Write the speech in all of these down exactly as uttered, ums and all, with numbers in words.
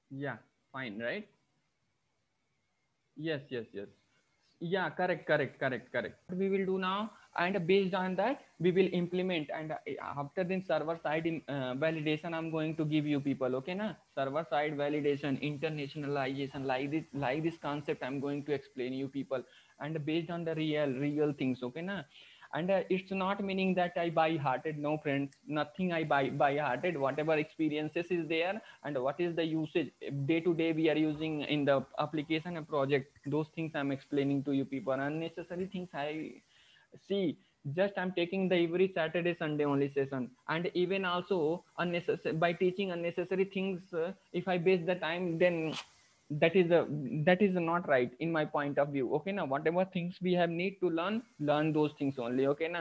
Yeah, fine, right? Yes, yes, yes. Yeah, correct, correct, correct, correct. What we will do now, and based on that, we will implement. And uh, after then, server side in, uh, validation, I'm going to give you people. Okay, na? Server side validation, internationalization, like this, like this concept, I'm going to explain you people, and based on the real, real things. Okay, na? And uh, it's not meaning that I buy hearted. No, friends, nothing I buy buy hearted. Whatever experiences is there, and what is the usage day to day we are using in the application and project, those things I'm explaining to you people. Unnecessary things I see, just I'm taking the every Saturday Sunday only session, and even also unnecessary by teaching unnecessary things, uh, if I base the time, then that is a that is not right in my point of view. Okay, now whatever things we have need to learn, learn those things only. Okay, now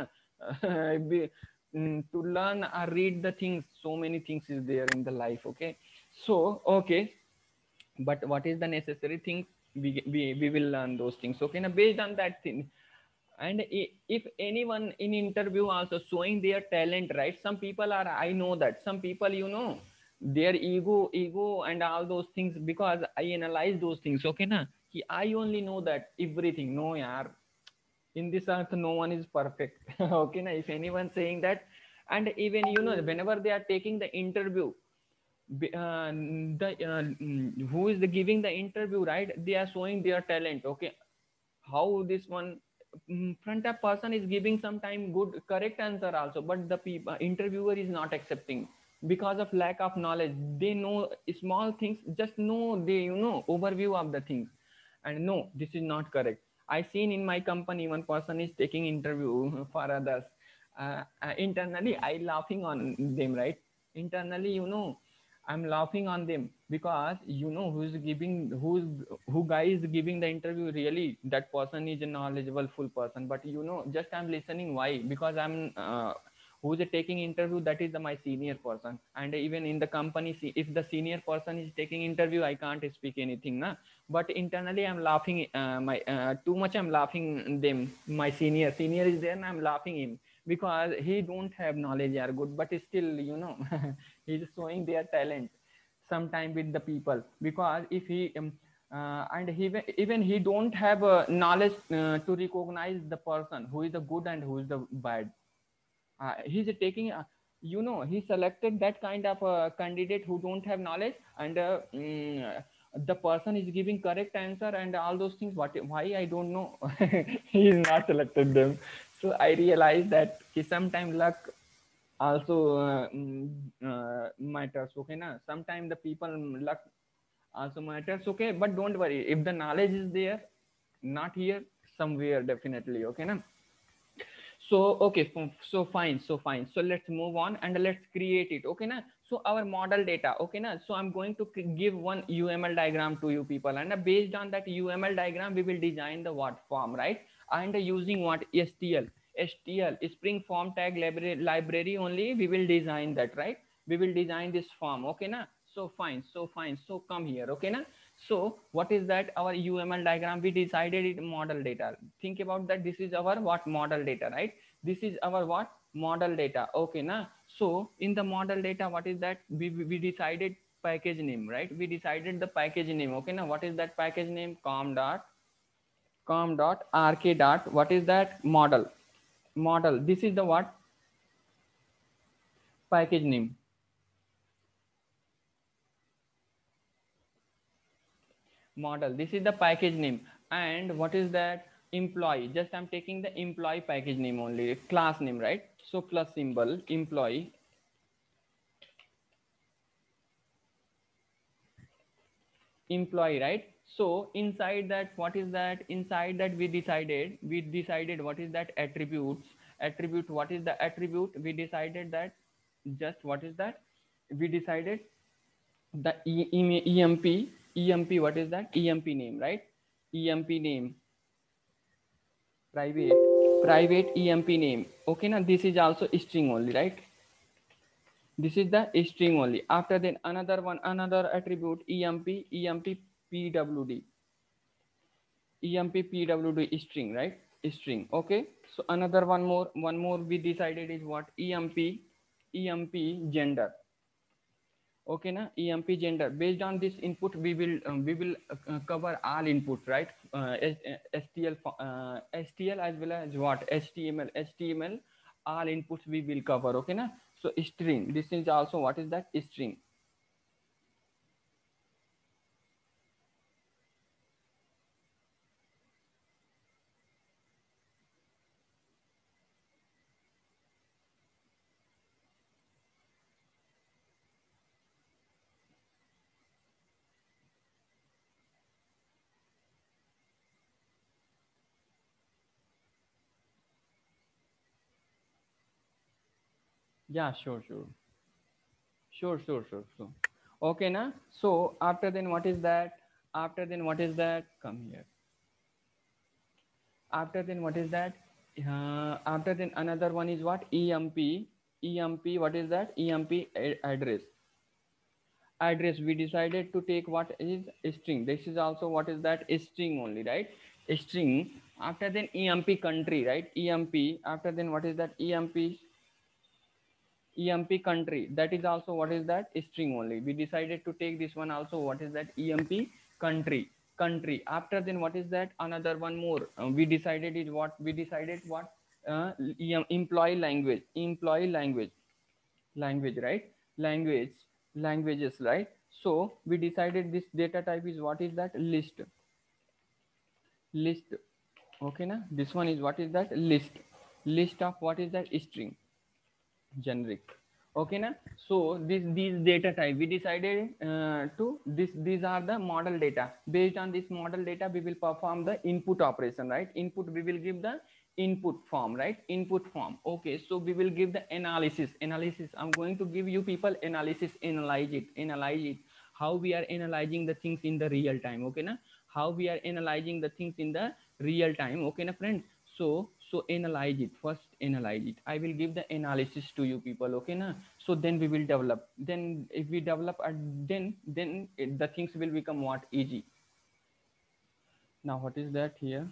be, mm, to learn or read the things, so many things is there in the life. Okay, so okay, but what is the necessary things, we, we we will learn those things. Okay, now based on that thing, and if anyone in interview also showing their talent, right, some people are, I know that some people, you know, their ego ego and all those things, because I analyze those things. Okay, na, I only know that everything, no yaar, in this earth no one is perfect. Okay, na, if anyone saying that, and even, you know, whenever they are taking the interview, uh, the uh, mm, who is the giving the interview, right, they are showing their talent. Okay, how this one, mm, front up person is giving sometime good correct answer also, but the people interviewer is not accepting because of lack of knowledge. They know small things, just know, they, you know, overview of the things, and no, this is not correct. I seen in my company one person is taking interview for others. uh, uh, internally I laughing on them, right? Internally, you know, I'm laughing on them, because you know who's giving, who's who guy is giving the interview, really that person is a knowledgeable full person, but you know, just I'm listening. Why? Because I'm uh, who's taking interview, that is the, my senior person. And even in the company, see, if the senior person is taking interview, I can't speak anything, na. But internally I'm laughing, uh, my uh, too much I'm laughing them. My senior senior is there and I'm laughing him, because he don't have knowledge are good, but still, you know, he's showing their talent sometime with the people. Because if he um, uh, and he even he don't have a knowledge uh, to recognize the person who is the good and who is the bad. Uh, he's taking uh, you know, he selected that kind of a candidate who don't have knowledge, and uh, mm, the person is giving correct answer and all those things. What, why, I don't know. He is not selected them. So I realized that he sometime luck also uh, mm, uh, matters. Okay, na, sometimes the people luck also matters. Okay, but don't worry, if the knowledge is there, not here, somewhere definitely. Okay, na. So okay, so fine, so fine, so let's move on and let's create it. Okay, na. So our model data. Okay, na. So I'm going to give one U M L diagram to you people, and uh, based on that U M L diagram we will design the what form, right? And uh, using what, S T L, S T L, Spring Form Tag library, library only we will design that, right? We will design this form. Okay, na. So fine, so fine, so come here. Okay, na. So what is that, our U M L diagram? We decided it model data. Think about that. This is our what, model data, right? This is our what, model data. Okay, na. So in the model data, what is that, we, we decided package name, right? We decided the package name. Okay, now what is that package name? Com dot com dot rk dot, what is that, model. Model, this is the what, package name. Model, this is the package name. And what is that, employee, just I'm taking the employee package name only, class name, right? So plus symbol, employee, employee, right? So inside that, what is that, inside that we decided, we decided what is that, attributes. Attribute, what is the attribute, we decided that, just what is that, we decided the e, e, emp, emp, what is that, emp name, right? Emp name, private, private emp name. Okay, now this is also string only, right? This is the string only. After then another one, another attribute, emp, emp pwd, emp pwd string, right? String. Okay, so another one more, one more we decided is what, emp, emp gender. Okay na, emp gender. Based on this input we will um, we will uh, cover all input, right? uh, stl uh, stl as well as what, html html, all inputs we will cover. Okay na. So string, this is also what is that, string. Yeah, sure, sure. Sure, sure, sure, sure. Okay, na. So after then, what is that? After then, what is that? Come here. After then, what is that? Uh, after then, another one is what? E M P. E M P. What is that? E M P address. Address. We decided to take what is string. This is also what is that? String only, right? String. After then, E M P country, right? E M P. After then, what is that? E M P. E M P country, that is also what is that, string only. We decided to take this one also, what is that, E M P country. Country. After then, what is that, another one more. Uh, we decided is what, we decided what, uh, employee language, employee language, language, right? Language, languages, right? So we decided this data type is what is that, list. List. Okay na, this one is what is that, list. List of what is that, string. Generic. Okay na. So this, these data type we decided uh, to this, these are the model data. Based on this model data we will perform the input operation, right? Input, we will give the input form, right? Input form. Okay, so we will give the analysis. Analysis, I'm going to give you people analysis. Analyze it, analyze it, how we are analyzing the things in the real time. Okay na, how we are analyzing the things in the real time. Okay na friends. So so analyze it first, analyze it. I will give the analysis to you people. Okay na. So then we will develop. Then if we develop, uh, then then it, the things will become what, easy. Now what is that here?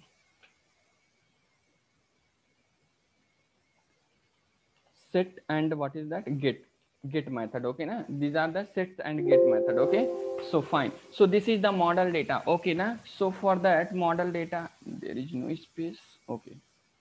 Set and what is that, get. Get method. Okay na, these are the set and get method. Okay, so fine. So this is the model data. Okay na. So for that model data there is no space. Okay,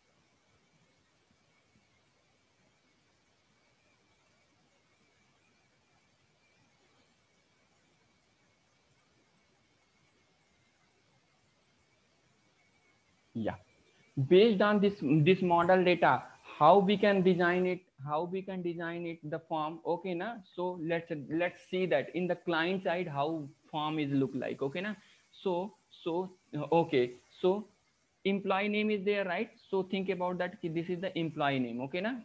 yeah. Based on this this model data, how we can design it, how we can design it, the form. Okay na. So let's let's see that in the client side how form is look like. Okay na. So so uh, okay, so employee name is there, right? So think about that, this is the employee name. Okay na.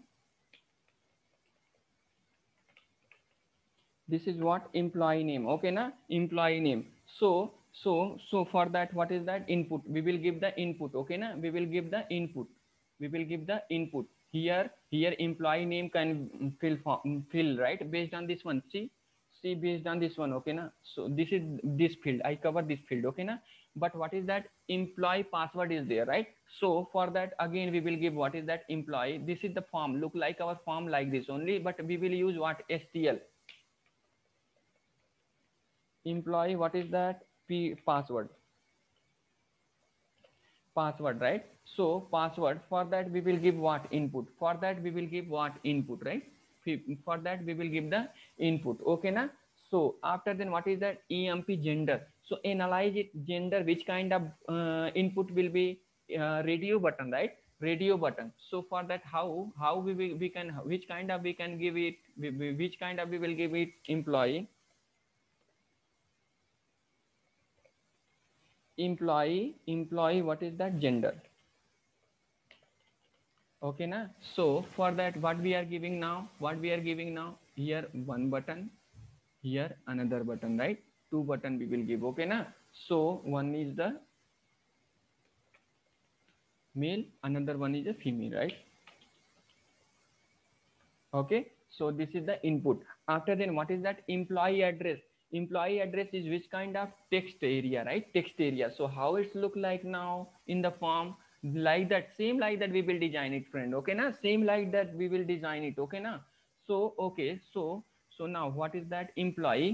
This is what, employee name. Okay na, employee name. So so so for that, what is that, input, we will give the input. Okay na, we will give the input, we will give the input. Here here employee name can fill form, fill, right? Based on this one, see, see based on this one. Okay na. So this is this field, I cover this field. Okay na. But what is that, employee password is there, right? So for that again we will give what is that, employee. This is the form, look like our form like this only, but we will use what, stl. Employee, what is that, p password. Password, right? So password, for that we will give what, input. For that we will give what, input, right? For that we will give the input. Okay na. So after then, what is that, emp gender. So analyze it, gender, which kind of uh, input will be, uh, radio button, right? Radio button. So for that, how how we will, we can, which kind of we can give it, which kind of we will give it, employee. Employee, employee, what is that, gender. Okay na. So for that, what we are giving now, what we are giving now, here one button, here another button, right? Two button we will give. Okay na. So one is the male, another one is a female, right? Okay, so this is the input. After then, what is that, employee address. Employee address is which kind of text area, right? Text area. So how it's look like now in the form, like that, same like that we will design it, friend. Okay na, same like that we will design it. Okay na. So okay, so So now what is that? Employee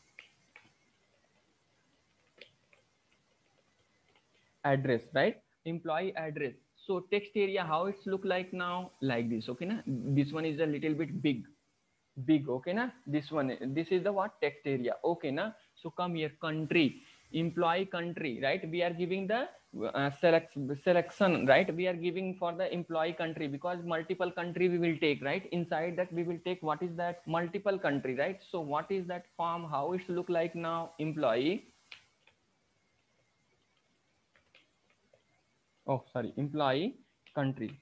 address, right? Employee address. So text area, how it's look like now? Like this, okay na? This one is a little bit big, big, okay na? This one, this is the what? Text area, okay na? So come here, country, employee country, right? We are giving the uh, select selection, right? We are giving for the employee country because multiple country we will take, right? Inside that we will take what is that? Multiple country, right? So what is that form? How it look like now? Employee, oh sorry, employee country,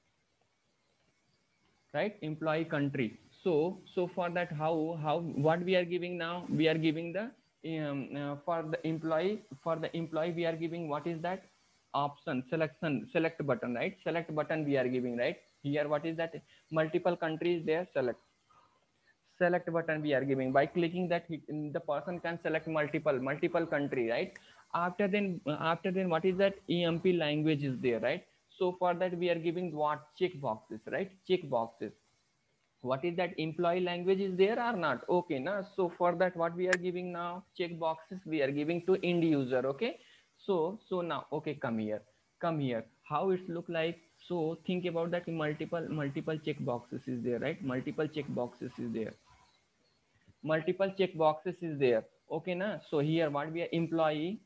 right? Employee country. So so for that, how how what we are giving now? We are giving the um, uh, for the employee, for the employee we are giving what is that? Option, selection, select button, right? Select button we are giving, right? Here what is that? Multiple countries there, select, select button we are giving. By clicking that, he, the person can select multiple multiple country, right? After then after then what is that? E M P language is there, right? So for that we are giving what? Check boxes, right? Check boxes. What is that? Employee language is there or not? Okay na? So for that what we are giving now? Check boxes we are giving to end user, okay? So so now, okay, come here, come here, how it look like? So think about that, multiple multiple check boxes is there, right? Multiple check boxes is there, multiple check boxes is there, okay na? So here what we are? Employee,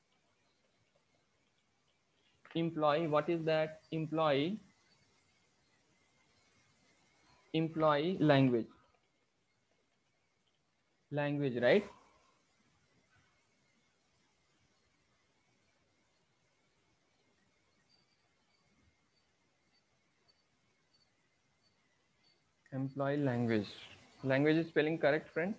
employee, what is that? Employee, employee language, language, right? Employee language, language is spelling correct, friend?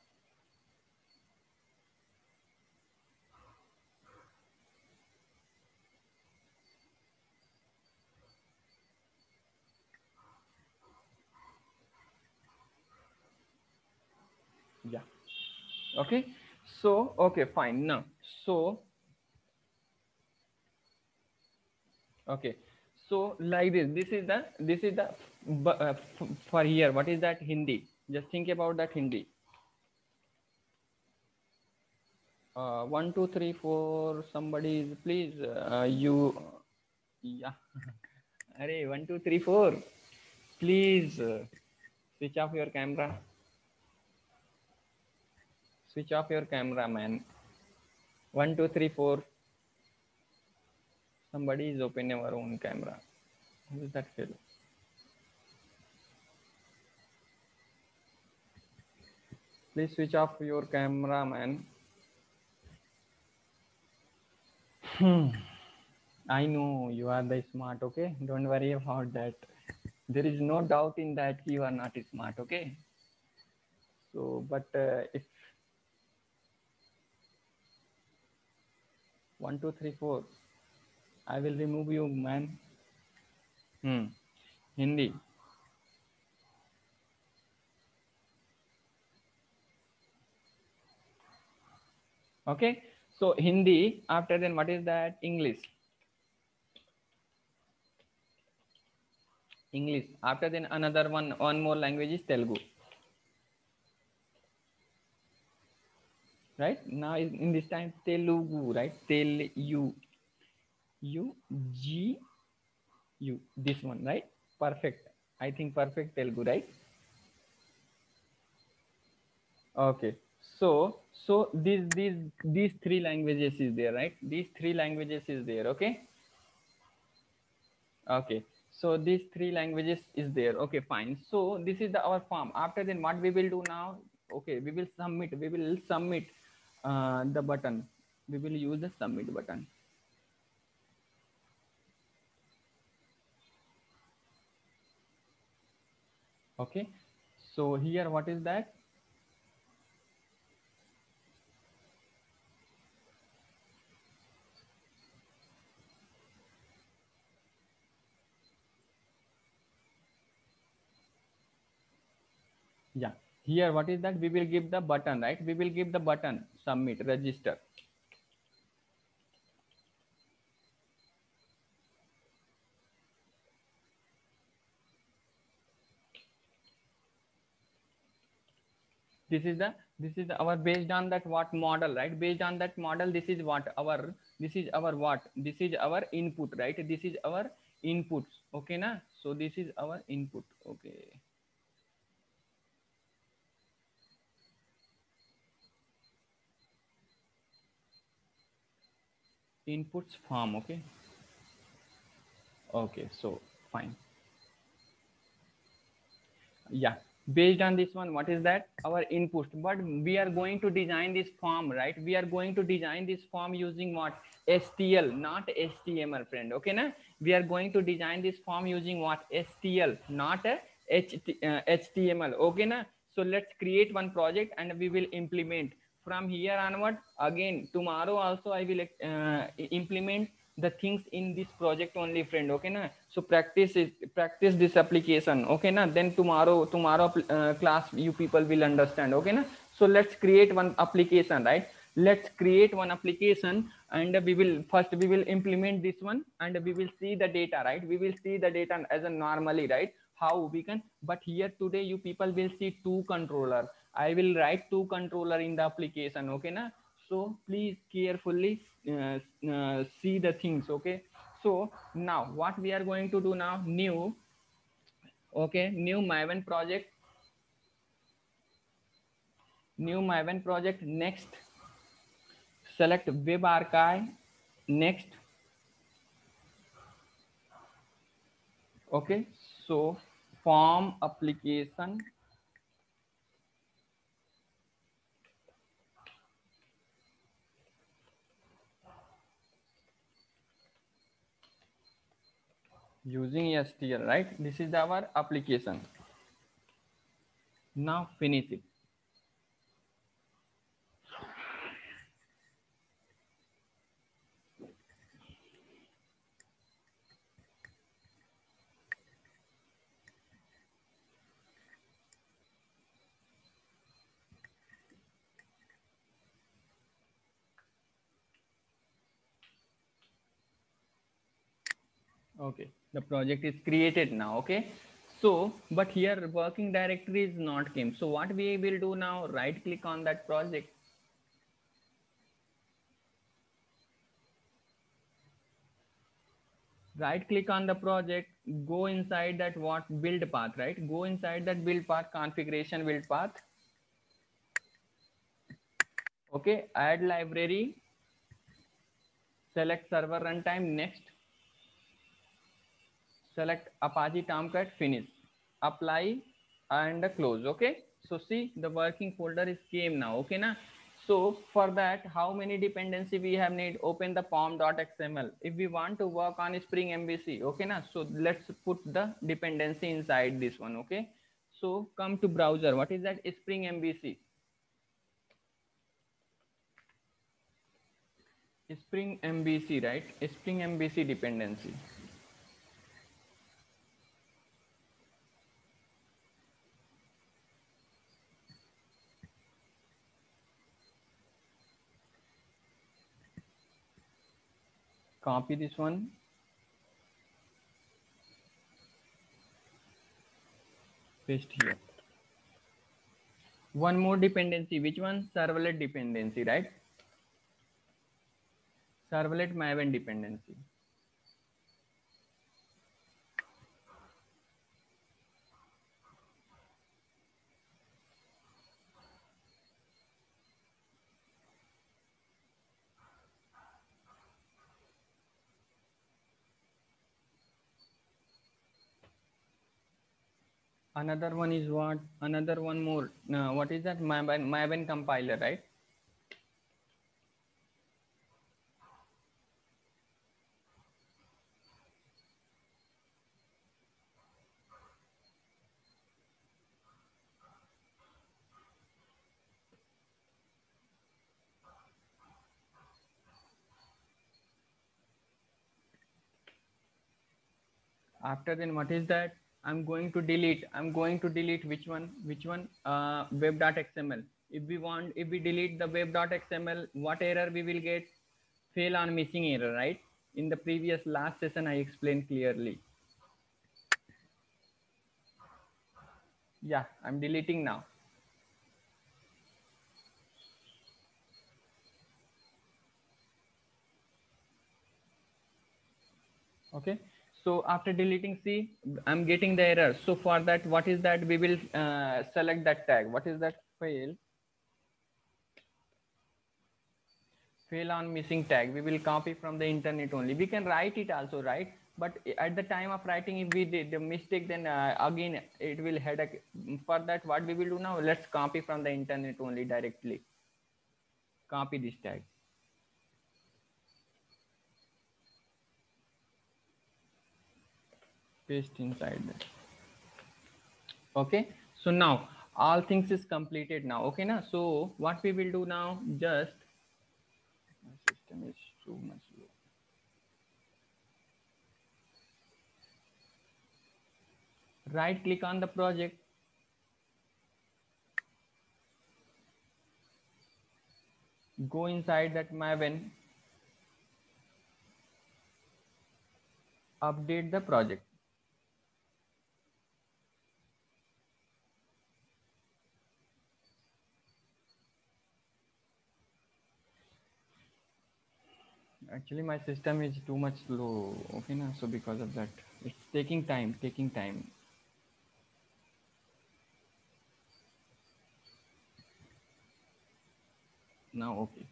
Yeah, okay. So okay, fine now. So okay, so like this, this is the, this is the uh, for here what is that? Hindi. Just think about that. Hindi, uh, one two three four, somebody is, please, uh, you, yeah. Arey, one two three four, please, uh, switch off your camera, switch off your camera, man. One two three four, somebody is opening our own camera. Who is that fellow? Please switch off your camera, man. Hmm. I know you are the smart, okay? Don't worry about that. There is no doubt in that you are not smart, okay? So, but uh, if one, two, three, four, I will remove you, man. Hmm. Hindi. Okay. So Hindi. After then, what is that? English. English. After then, another one, one more language is Telugu. Right now, in this time, Telugu. Right? Tel U U G U. This one, right? Perfect. I think perfect Telugu, right? Okay. So so these these these three languages is there, right? These three languages is there, okay? Okay. So these three languages is there. Okay, fine. So this is the our form. After then what we will do now? Okay, we will submit. We will submit uh, the button. We will use the submit button. Okay. So here what is that? Yeah. Here what is that? We will give the button, right? We will give the button submit, register. this is the this is our based on that what model, right? Based on that model, this is what our this is our what this is our input, right? This is our inputs, okay na? So this is our input. Okay, inputs form. Okay, okay, so fine. Yeah, based on this one, what is that? Our input. But we are going to design this form, right? We are going to design this form using what? S T L, not H T M L, friend. Okay na? We are going to design this form using what? S T L, not a H T, uh, H T M L. Okay na? So let's create one project and we will implement from here onward. Again tomorrow also I will uh, implement the things in this project only, friend. Okay na? So practice it, practice this application. Okay na? Then tomorrow tomorrow uh, class you people will understand. Okay na? So let's create one application, right? Let's create one application and we will first we will implement this one and we will see the data, right? We will see the data as a normally, right? How we can, but here today you people will see two controller. I will write two controller in the application. Okay na? So please carefully uh, uh, see the things. Okay, so now what we are going to do now, new, okay, new Maven project, new Maven project. Next select web archive. Next, okay, so form application, using S T L, right? This is our application. Now finish it. Okay, the project is created now. Okay, so but here working directory is not came. So what we will do now, right click on that project, right click on the project, go inside that what build path, right? Go inside that build path, configuration build path. Okay, add library, select server runtime. Next, select Apache Tomcat, finish, apply and close. Okay, so see the working folder is came now. Okay na? So for that, how many dependency we have need? Open the pom.xml. If we want to work on Spring M V C, okay na? So let's put the dependency inside this one. Okay, so come to browser. What is that? Spring M V C. Spring M V C, right? Spring M V C dependency. Copy this one, paste here. One more dependency. Which one? Servlet dependency, right? Servlet Maven dependency. Another one is what? Another one more. Uh, what is that? Maven, Maven compiler, right? After then, what is that? I'm going to delete. I'm going to delete which one? Which one? Uh, web.xml. If we want, if we delete the web.xml, what error we will get? Fail on missing error, right? In the previous last session, I explained clearly. Yeah, I'm deleting now. Okay, so after deleting C, I'm getting the error. So for that, what is that? We will uh, select that tag. What is that? Fail. Fail on missing tag. We will copy from the internet only. We can write it also, right? But at the time of writing, if we did the mistake, then uh, again it will headache. For that, what we will do now? Let's copy from the internet only directly. Copy this tag. Paste inside that. Okay, so now all things is completed now. Okay, now so what we will do now? Just my system is too much slow. Right click on the project, go inside that Maven, update the project. Actually my system is too much slow. Okay, now so because of that it's taking time, taking time. Now okay.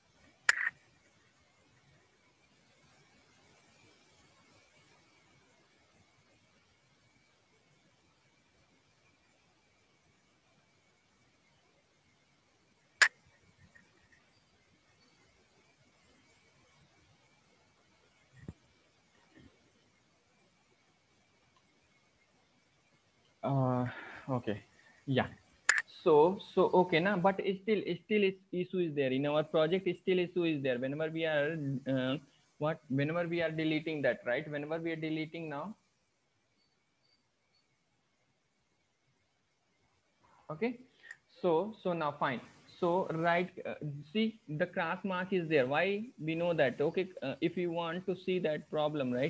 Uh, okay, yeah. So so okay now, but it's still it's still it's issue is there in our project. It's still issue is there whenever we are uh, what whenever we are deleting that, right? Whenever we are deleting now. Okay, so so now fine. So right, uh, see the cross mark is there. Why we know that? Okay, uh, if you want to see that problem, right?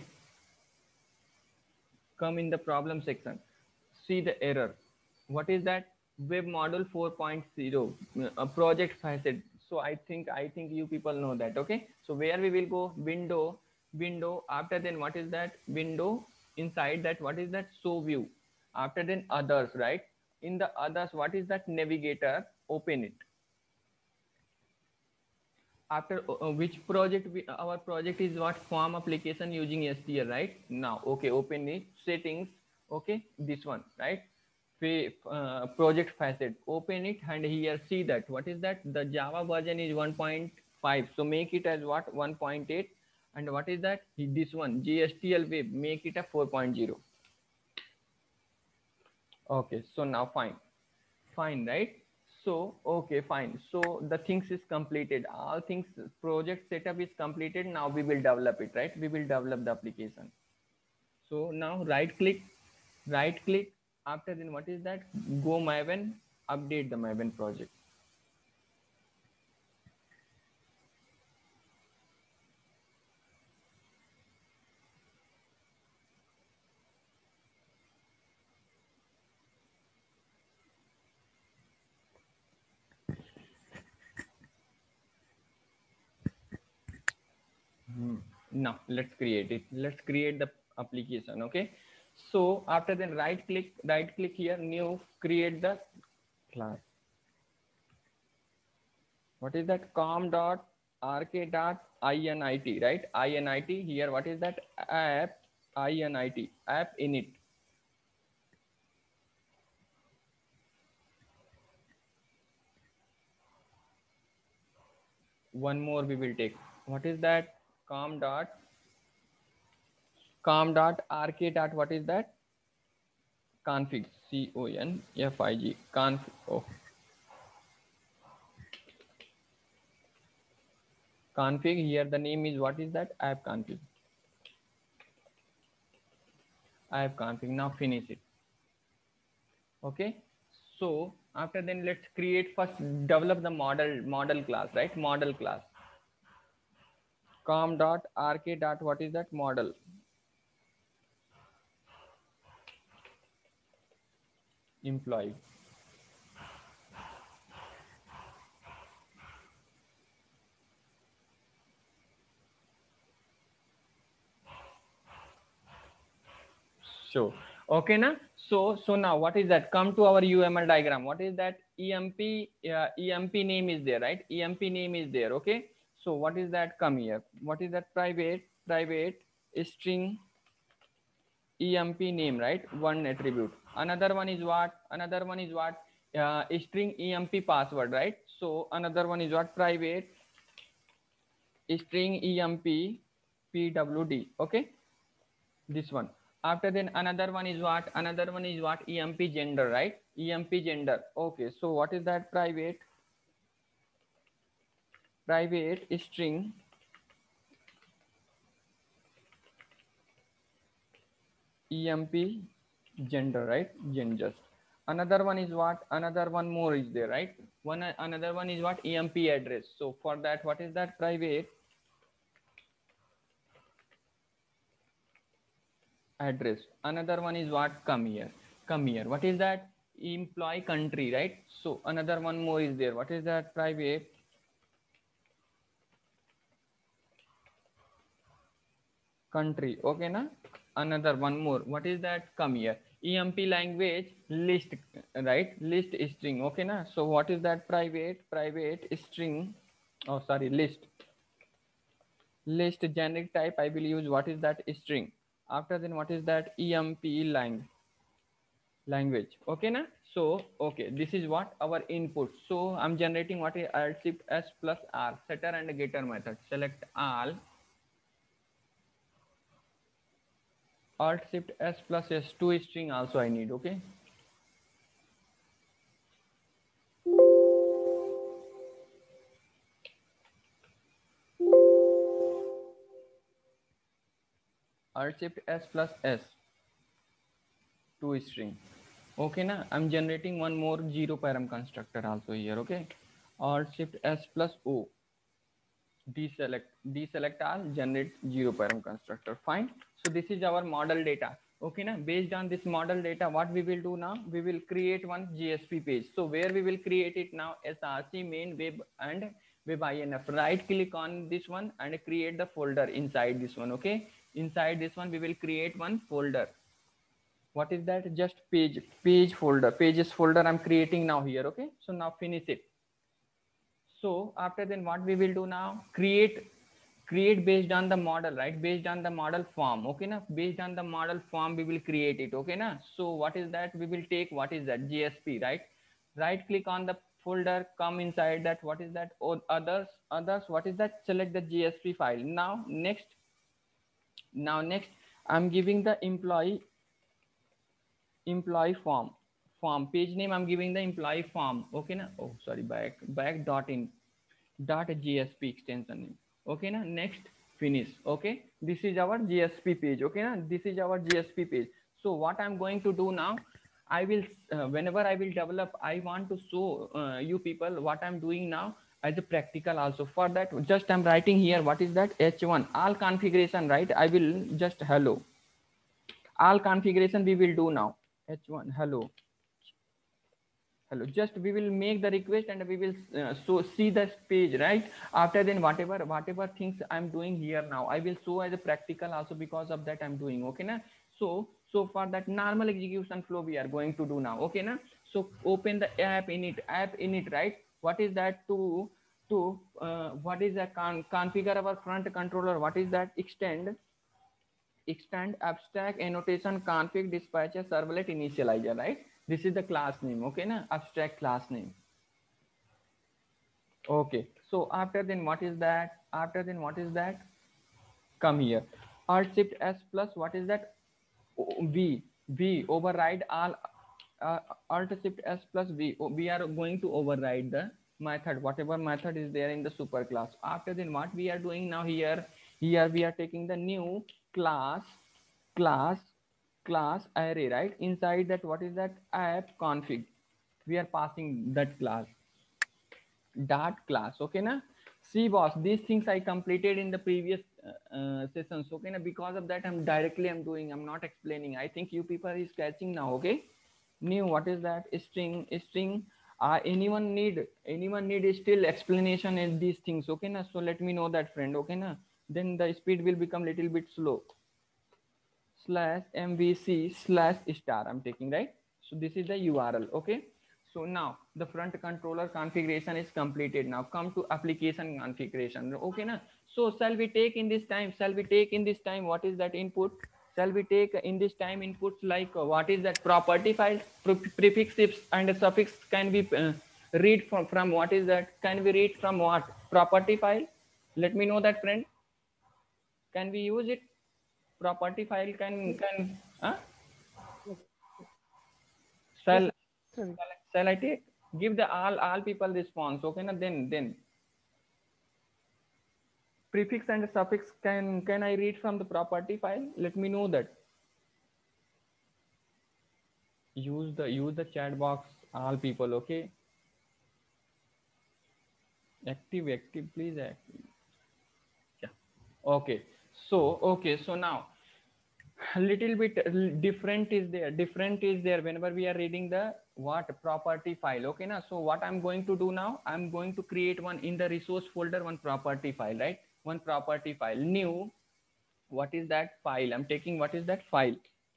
Come in the problem section, see the error. What is that? Web model four point zero, a project facet. So i think i think you people know that. Okay, so where we will go? Window, window, after then what is that? Window, inside that what is that? Show view, after then others, right? In the others, what is that? Navigator, open it. After uh, which project we, our project is what? Form application using S T L, right? Now okay, open it, settings. Okay, this one, right? Uh, project facet, open it, and here see that what is that? The Java version is one point five, so make it as what? one point eight. And what is that? This one G S T L web, make it a four point zero. Okay, so now fine, fine, right? So okay, fine, so the things is completed, all things, project setup is completed. Now we will develop it, right? We will develop the application. So now right click, right click, after then what is that? Go Maven, update the Maven project. Hmm. Now let's create it. Let's create the application. Okay. So after then right click, right click here, new, create the class. What is that? Com dot rk dot init, right? Init here. What is that? App init, app init. One more we will take. What is that? Com dot com dot rk dot what is that? Config, C O N F I G, config. Oh, config here. The name is what is that? App config. App config. Now finish it. Okay. So after then let's create first, develop the model model class, right? Model class. Com dot rk dot what is that? Model. Employee. show. Okay na? So so now what is that? Come to our U M L diagram. What is that? E M P uh, E M P name is there, right? E M P name is there. Okay. So what is that? Come here. What is that? Private private string E M P name, right? One attribute. Another one is what? Another one is what? Uh, string E M P password, right? So another one is what? Private string E M P P W D. Okay, this one. After then another one is what? Another one is what? E M P gender, right? E M P gender. Okay, so what is that? Private private string E M P gender, right? Genders. Another one is what? Another one more is there, right? One another one is what? E M P address. So for that, what is that? Private address. Another one is what? Come here. Come here. What is that? Employee country, right? So another one more is there. What is that? Private country. Okay, na? Another one more. What is that? Come here. E M P language list, right? List string. Okay, na? So what is that? Private private string. Oh, sorry, list. List generic type. I will use what is that? String. After then, what is that? E M P lang language. Okay, na? So okay, this is what our input. So I'm generating what is alt shift s plus r, setter and getter method. Select all. Alt shift s plus s, two string also I need. Okay, alt shift s plus s, two string. Okay, na? I'm generating one more zero param constructor also here. Okay, alt shift s plus o, deselect deselect all, generate zero param constructor. Fine. So this is our model data. Okay, na? Based on this model data, what we will do now? We will create one J S P page. So where we will create it now? S R C main web and web I N F. Right click on this one and create the folder inside this one. Okay, inside this one we will create one folder. What is that? Just page page folder, pages folder I'm creating now here. Okay, so now finish it. So after then what we will do now? Create create based on the model, right? Based on the model form. Okay, na? Based on the model form we will create it. Okay, na? So what is that? We will take what is that? J S P, right? Right click on the folder, come inside that. What is that? Oh, others others. What is that? Select the J S P file. Now next now next I'm giving the employee employee form form page name. I'm giving the employee form. Okay, na? Oh, sorry, back back dot in dot gsp extension name. Okay, na? Next, finish. Okay, this is our gsp page. Okay, na? This is our gsp page. So what I'm going to do now, I will uh, whenever I will develop, I want to show uh, you people what I'm doing now as a practical also. For that, just I'm writing here what is that? H one all configuration, right? I will just hello all configuration we will do now. H one hello hello, just we will make the request and we will uh, so see the page, right? After then whatever whatever things I'm doing here now, I will show as a practical also. Because of that I'm doing. Okay, na? So so for that normal execution flow we are going to do now. Okay, na? So open the app init app init, right? What is that? To to uh, what is that? Con configure our front controller. What is that? Extend extend abstract annotation config dispatcher servlet initializer, right? This is the class name. Okay, na? Abstract class name. Okay, so after then what is that? After then what is that? Come here, alt shift s plus what is that? O- v v override all. uh, Alt shift s plus v. Oh, we are going to override the method, whatever method is there in the super class. After then what we are doing now here? Here we are taking the new class class class array, right? Inside that what is that? App config, we are passing that class dot class. Okay, na? See boss, these things I completed in the previous uh, uh, sessions. Okay, na? Because of that I'm directly I'm doing, I'm not explaining. I think you people is catching now. Okay, new what is that? String string. Uh, anyone need anyone need still explanation in these things? Okay, na? So let me know that, friend. Okay, na? Then the speed will become little bit slow. slash mvc slash star I'm taking, right? So this is the U R L. Okay, so now the front controller configuration is completed. Now come to application configuration. Okay na? So shall we take in this time, shall we take in this time what is that input? Shall we take in this time inputs like uh, what is that property file? Pre prefix and suffix can be uh, read from, from what is that? Can we read from what? Property file? Let me know that, friend. Can we use it? Property file can, can, huh? Yes, Shall, sir. shall, shall I take? Give the all, all people response. Okay, na? Then, then prefix and suffix can, can I read from the property file? Let me know that. Use the, use the chat box, all people. Okay. Active, active, please active. Yeah. Okay. So, okay. So now a little bit different is there. Different is there whenever we are reading the what property file. Okay. Now, so what I'm going to do now, I'm going to create one in the resource folder, one property file, right? One property file, new. What is that file? I'm taking what is that file?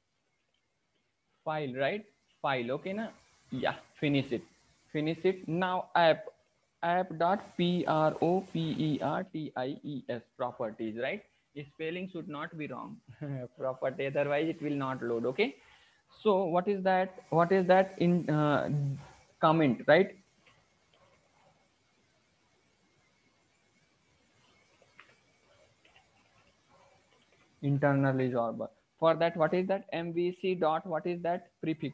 File, right? File. Okay. Now, yeah, finish it. Finish it. Now app app dot p r o p e r t i e s properties, right? Spelling should not be wrong. Property, otherwise it will not load. Okay, so what is that? What is that in uh, comment, right? Internal resolver. For that, what is that? mvc dot, what is that? Prefix.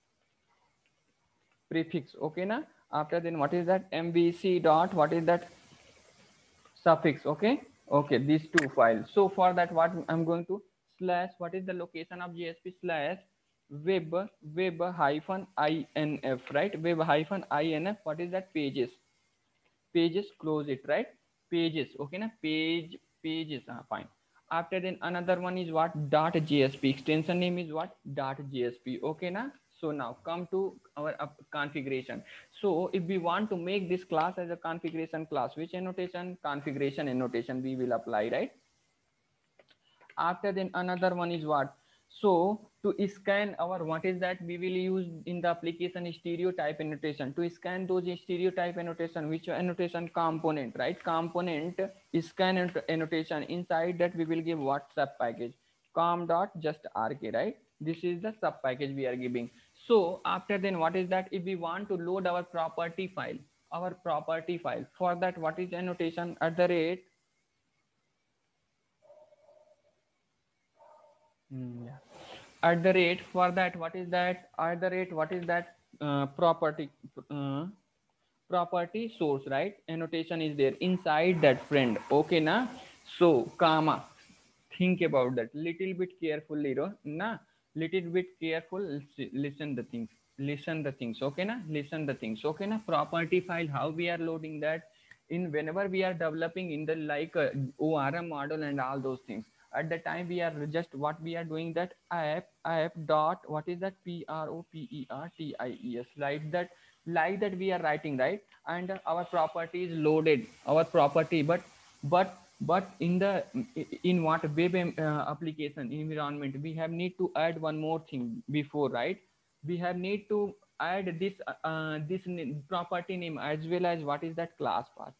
Prefix. Okay na? After then what is that? mvc dot, what is that? Suffix. Okay, okay, these two files. So for that, what I'm going to slash, what is the location of gsp slash web web hyphen inf, right? Web hyphen inf. What is that? Pages. Pages, close it, right? Pages. Okay na? Page, pages. Ah, fine. After then another one is what? Dot gsp. Extension name is what? Dot gsp. Okay na? So now come to our uh, configuration. So if we want to make this class as a configuration class, which annotation? Configuration annotation we will apply, right? After then another one is what? So to scan our, what is that? We will use in the application stereotype annotation to scan those stereotype annotation. Which annotation? Component, right? Component scan annotation. Inside that we will give what? Sub package com dot just rk, right? This is the sub package we are giving. So after then what is that? If we want to load our property file, our property file, for that what is annotation? At the rate. Mm, yeah. At the rate, for that, what is that? At the rate, what is that? Uh, property uh, property source, right? Annotation is there inside that, friend. Okay na? So comma, think about that little bit carefully, ro na? Little bit careful. Listen the things. Listen the things. Okay na? Listen the things. Okay na? Property file. How we are loading that? In whenever we are developing in the like uh, O R M model and all those things, at the time we are just what we are doing, that app app dot, what is that? P R O P E R T I E S, like that, like that we are writing, right? And uh, our property is loaded, our property. but but but in the in what web uh, application environment, we have need to add one more thing before, right? We have need to add this uh, uh, this property name as well as what is that? Class path.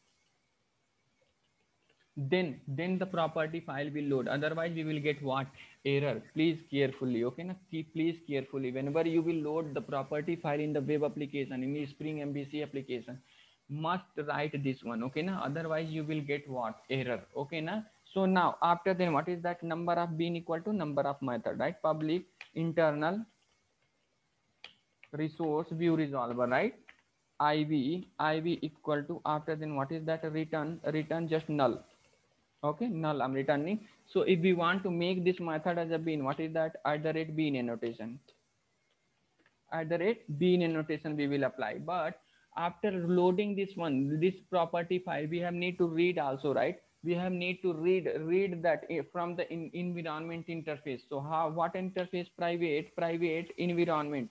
Then then the property file will load, otherwise we will get what? Error. Please carefully. Okay na? Keep, please carefully, whenever you will load the property file in the web application, in the spring mvc application, must write this one. Okay na? Otherwise you will get what? Error. Okay na? So now after then what is that? Number of bean equal to number of method, right? Public internal resource view resolver, right? iv iv equal to, after then what is that? Return, return just null. Okay, null I'm returning. So if we want to make this method as a bean, what is that? At the rate bean annotation. At the rate bean annotation we will apply. But after loading this one, this property file, we have need to read also, right? We have need to read read that from the in, environment interface. So how, what interface? Private private environment.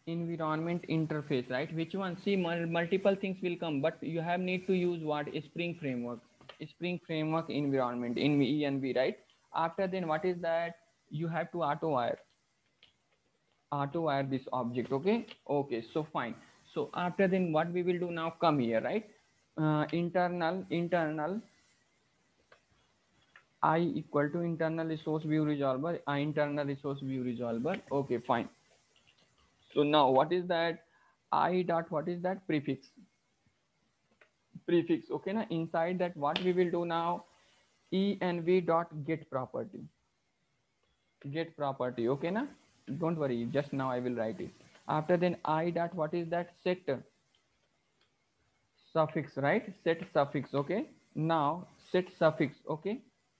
environment interface, right? Which one? See, mul- multiple things will come, but you have need to use what? Spring framework. Spring framework environment in E N V, right? After then, what is that? You have to auto wire, auto wire this object. Okay, okay. So fine. So after then, what we will do now? Come here, right? Uh, internal, internal. I equal to internal resource view resolver. I internal resource view resolver. Okay, fine. So now what is that? I dot what is that? Prefix. Prefix. Okay, now inside that what we will do now? Env dot get property. Get property. Okay, na? Don't worry. Just now I will write it. After then I dot what is that? Set suffix, right? Set suffix. Okay. Now set suffix. Okay.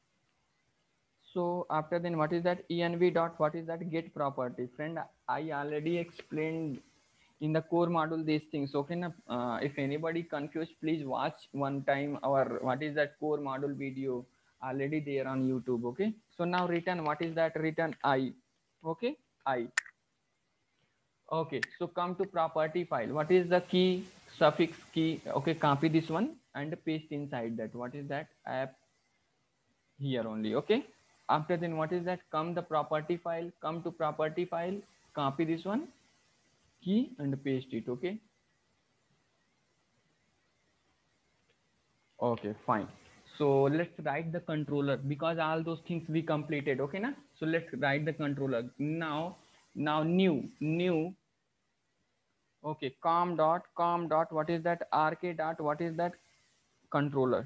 So after then what is that? Env dot what is that? Get property. Friend, I already explained in the core module these things. Okay, na? Uh, if anybody confused, please watch one time our what is that core module video already there on YouTube. Okay, so now return what is that? Return I. Okay, I. Okay, so come to property file. What is the key? Suffix key. Okay, copy this one and paste inside that. What is that? App here only. Okay, after then what is that? Come the property file. Come to property file. Copy this one key and paste it. Okay. Okay, fine. So let's write the controller because all those things we completed. Okay, na? So let's write the controller now. Now new new. Okay, com dot com dot what is that? Rk dot what is that? Controller.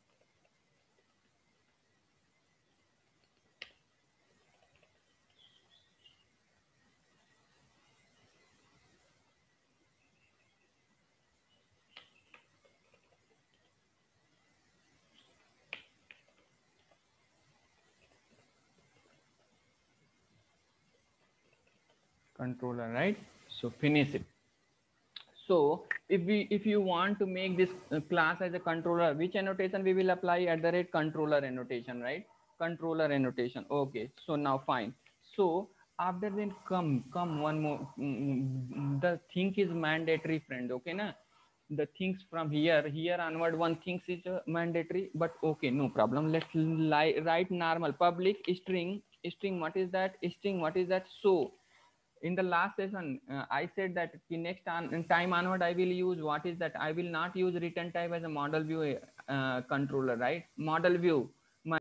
Controller, right? So finish it. So if we if you want to make this uh, class as a controller, which annotation we will apply? At the rate controller annotation, right? Controller annotation. Okay, so now fine. So after then come come one more. Mm, mm, the thing is mandatory, friend. Okay, na? The things from here here onward one things is uh, mandatory, but okay, no problem. Let's li- write normal public string string. What is that? String. What is that? So in the last session uh, I said that the next on, time onward I will use what is that? I will not use return type as a model view uh, controller, right? Model view.